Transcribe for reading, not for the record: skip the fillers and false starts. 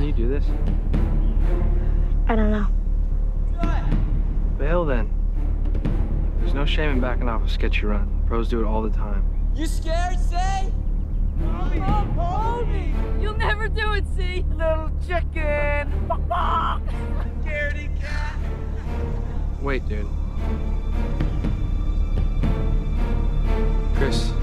Can you do this? I don't know. Bail then. There's no shame in backing off a sketchy run. Pros do it all the time. You scared, say? Hold me! You'll never do it, see? Little chicken! Scaredy cat! Wait, dude. Chris.